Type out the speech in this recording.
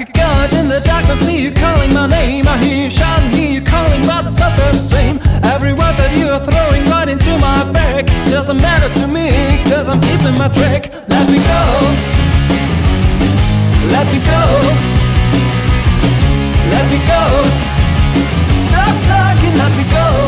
a guide in the darkness, see you calling my name. I hear you shouting, hear you calling, but it's not the same. Every word that you are throwing right into my back doesn't matter to me, cause I'm keeping my track. Let me go, let me go, let me go. Stop talking, let me go.